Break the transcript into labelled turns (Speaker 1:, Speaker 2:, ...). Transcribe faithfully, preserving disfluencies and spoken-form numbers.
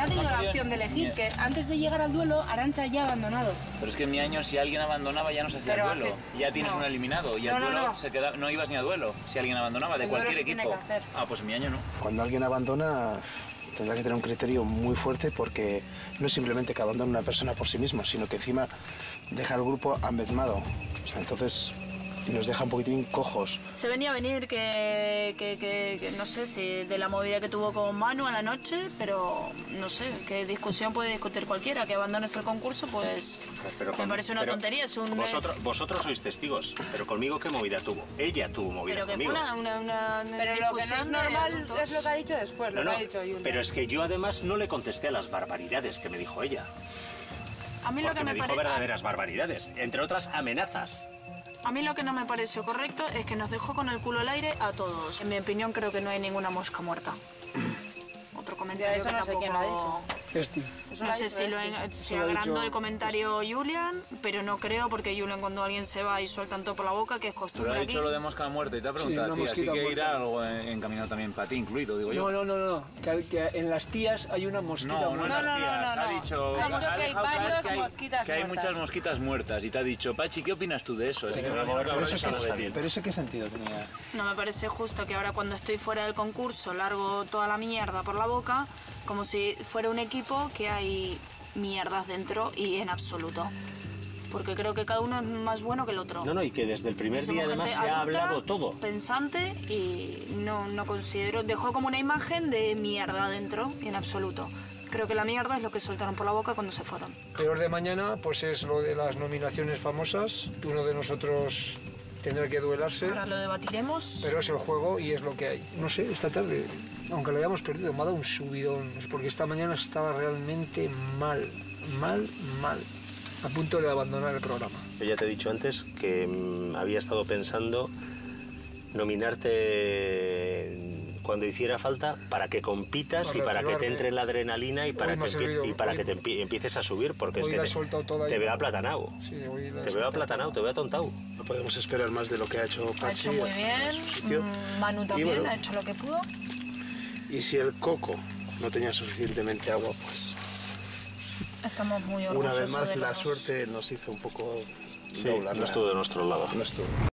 Speaker 1: no ha tenido la opción de elegir, que antes de llegar al duelo, Arantxa ya ha abandonado.
Speaker 2: Pero es que en mi año, si alguien abandonaba, ya no se hacía
Speaker 1: Pero
Speaker 2: el duelo.
Speaker 1: hace...
Speaker 2: Ya tienes
Speaker 1: no.
Speaker 2: un eliminado. Y
Speaker 1: no,
Speaker 2: el duelo
Speaker 1: no, no.
Speaker 2: Se queda... no ibas ni a duelo si alguien abandonaba, de
Speaker 1: el
Speaker 2: cualquier
Speaker 1: equipo.
Speaker 2: equipo. Ah, pues en mi año no.
Speaker 3: Cuando alguien abandona, tendrá que tener un criterio muy fuerte, porque no es simplemente que abandone una persona por sí mismo, sino que encima deja al grupo amedmado. O sea, entonces nos deja un poquitín cojos.
Speaker 4: Se venía a venir que, que, que, que no sé si de la movida que tuvo con Manu a la noche, pero no sé, qué discusión puede discutir cualquiera, que abandones el concurso, pues
Speaker 5: pero
Speaker 4: me
Speaker 5: con,
Speaker 4: parece una
Speaker 5: pero
Speaker 4: tontería. Es un,
Speaker 5: vosotros,
Speaker 4: es...
Speaker 5: vosotros sois testigos, pero conmigo ¿qué movida tuvo? Ella tuvo movida
Speaker 4: pero que
Speaker 5: conmigo.
Speaker 4: Fue una, una, una
Speaker 1: pero lo que no es normal
Speaker 4: de
Speaker 1: es lo que ha dicho después,
Speaker 5: no,
Speaker 1: lo
Speaker 5: no,
Speaker 1: que ha dicho Julia.
Speaker 5: Pero es que yo además no le contesté a las barbaridades que me dijo ella.
Speaker 4: A mí
Speaker 5: Porque
Speaker 4: lo que
Speaker 5: me,
Speaker 4: me
Speaker 5: dijo
Speaker 4: pare...
Speaker 5: verdaderas barbaridades, entre otras amenazas.
Speaker 4: A mí lo que no me pareció correcto es que nos dejó con el culo al aire a todos. En mi opinión, creo que no hay ninguna mosca muerta. Otro comentario.
Speaker 1: Ya, eso
Speaker 4: que
Speaker 1: no sé
Speaker 4: tampoco...
Speaker 1: quién lo ha dicho.
Speaker 6: Esti.
Speaker 1: Eso
Speaker 4: No
Speaker 1: lo ha
Speaker 4: sé
Speaker 1: dicho
Speaker 4: si, lo,
Speaker 1: Esti.
Speaker 4: si
Speaker 6: Eso lo ha
Speaker 4: agrandó
Speaker 6: dicho
Speaker 4: el comentario Julian, pero no creo, porque Julian cuando alguien se va y sueltan todo por la boca, que es
Speaker 2: Pero
Speaker 4: costumbre
Speaker 2: ha
Speaker 4: aquí.
Speaker 2: dicho lo de mosca muerta y te ha preguntado
Speaker 6: Sí,
Speaker 2: a ti,
Speaker 6: una
Speaker 2: así
Speaker 6: mosquita
Speaker 2: que irá
Speaker 6: muerta.
Speaker 2: algo encaminado también para ti, incluido, digo yo.
Speaker 6: No, no, no, no. Que, que en las tías hay una mosquita
Speaker 2: No, no,
Speaker 6: muerta.
Speaker 2: en las
Speaker 1: No, no, no,
Speaker 2: tías.
Speaker 1: no,
Speaker 2: Ha
Speaker 1: no.
Speaker 2: dicho,
Speaker 1: Ha dicho
Speaker 2: ha
Speaker 1: que hay
Speaker 2: dejado claro
Speaker 1: varios
Speaker 2: que hay,
Speaker 1: mosquitas
Speaker 2: que hay
Speaker 1: muertas.
Speaker 2: muchas mosquitas muertas y te ha dicho, Pachi, ¿qué opinas tú de eso? Así que me lo
Speaker 3: Pero
Speaker 2: acabo
Speaker 3: eso,
Speaker 2: de
Speaker 3: qué,
Speaker 2: saber.
Speaker 3: pero eso qué sentido tenía.
Speaker 4: No me parece justo que ahora cuando estoy fuera del concurso largo toda la mierda por la boca, como si fuera un equipo que hay mierdas dentro y en absoluto. Porque creo que cada uno es más bueno que el otro.
Speaker 5: No, no, y que desde el primer
Speaker 4: Somos
Speaker 5: día además se
Speaker 4: gente
Speaker 5: ha
Speaker 4: adulta,
Speaker 5: hablado todo.
Speaker 4: Pensante, y no, no considero... Dejó como una imagen de mierda dentro y en absoluto. Creo que la mierda es lo que soltaron por la boca cuando se fueron.
Speaker 6: Peor de mañana, pues es lo de las nominaciones famosas. Uno de nosotros tendrá que duelarse.
Speaker 4: Ahora lo debatiremos.
Speaker 6: Pero es el juego y es lo que hay. No sé, esta tarde, aunque lo hayamos perdido, me ha dado un subidón. Porque esta mañana estaba realmente mal, mal, mal. A punto de abandonar el programa.
Speaker 5: Yo ya te he dicho antes que mmm, había estado pensando nominarte cuando hiciera falta para que compitas para y para que te entre la adrenalina y para, que, servido, y para hoy, que te empie empieces a subir, porque es que te, te veo aplatanado. Sí, te veo aplatanado, te veo atontado.
Speaker 3: No podemos esperar más de lo que ha hecho Pachi.
Speaker 4: Ha hecho muy bien, Manu también bueno, ha hecho lo que pudo.
Speaker 3: Y si el Coco no tenía suficientemente agua, pues...
Speaker 4: Estamos muy orgullosos.
Speaker 3: Una vez más
Speaker 4: de
Speaker 3: la
Speaker 4: los...
Speaker 3: suerte nos hizo un poco
Speaker 5: sí, doblar. No estuvo de nuestro lado.
Speaker 3: No estuvo.